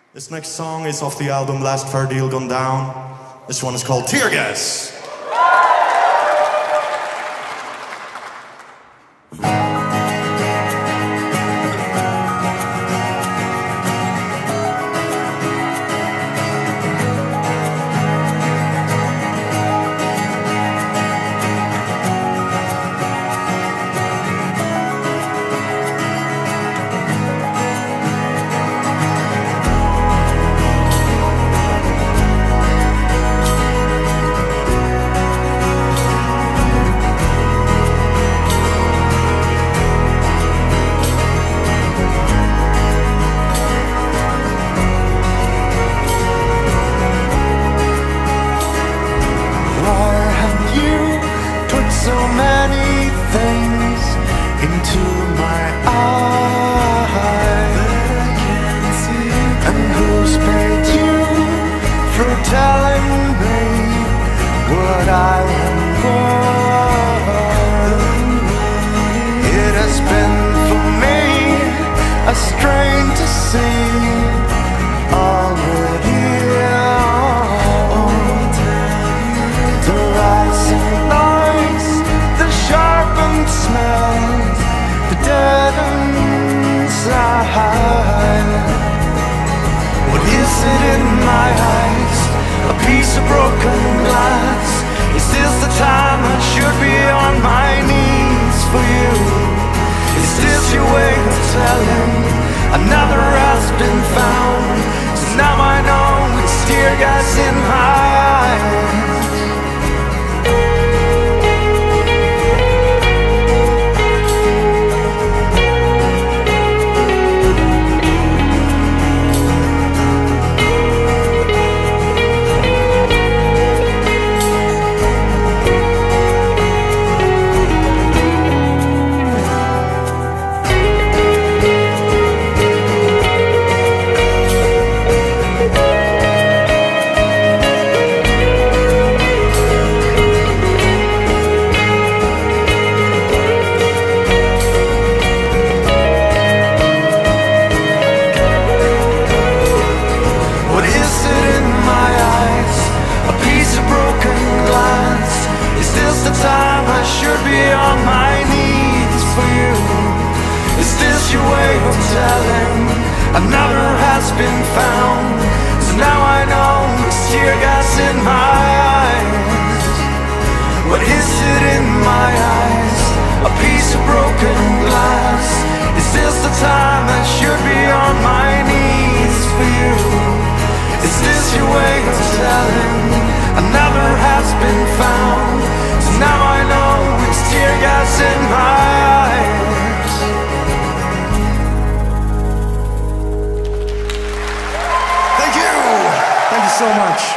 This next song is off the album Last Fair Deal Gone Down. This one is called Tear Gas. Another has been found, so now I know it's tear gas in my eyes. Another has been found, so now I know it's tear gas in my eyes. What is it in my eyes? A piece of broken glass. Is this the time I should be on my knees for you? Is this your way of telling? Another has been found, so now I know it's tear gas in my eyes. Thank you so much.